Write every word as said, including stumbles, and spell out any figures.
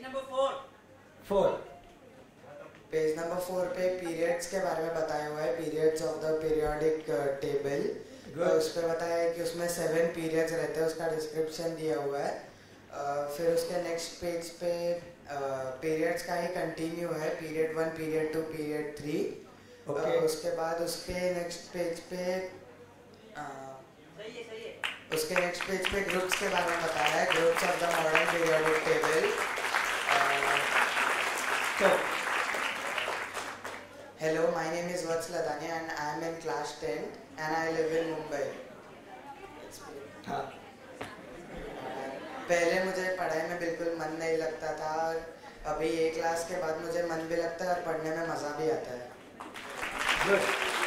Number four four page number four पे periods के बारे में बताया हुआ है, periods of the periodic table. उस पर बताया है कि उसमें सेवन पीरियड्स रहते हैं, उसका डिस्क्रिप्शन दिया हुआ है। uh, फिर उसके नेक्स्ट पेज पे पीरियड्स uh, का ही कंटिन्यू है, period one, period two, period three. उसके बाद उसके नेक्स्ट पेज पे uh, सही है सही है उसके नेक्स्ट पेज पे ग्रुप्स के बारे में बताया है, groups of the modern periodic table. तो Hello, my name is Vats Ladani and I am in class ten and I live in Mumbai. हाँ पहले मुझे पढ़ाई में बिल्कुल मन नहीं लगता था और अभी ये क्लास के बाद मुझे मन भी लगता है और पढ़ने में मज़ा भी आता है। गुड।